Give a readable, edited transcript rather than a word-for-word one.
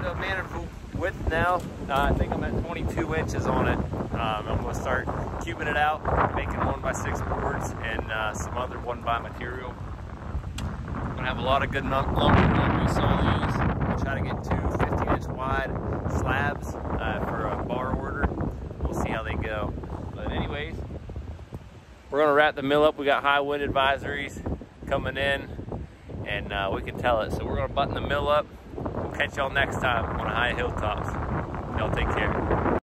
the manifold width now. I think I'm at 22 inches on it. I'm gonna start cubing it out, making 1x6 boards and some other 1x material. I'm gonna have a lot of good lumber when we saw these. I'll try to get two 15-inch wide slabs for a bar order. We'll see how they go. But anyways, we're gonna wrap the mill up. We got high wind advisories coming in, and we can tell it. So we're gonna button the mill up. We'll catch y'all next time on High Hilltops. Y'all take care.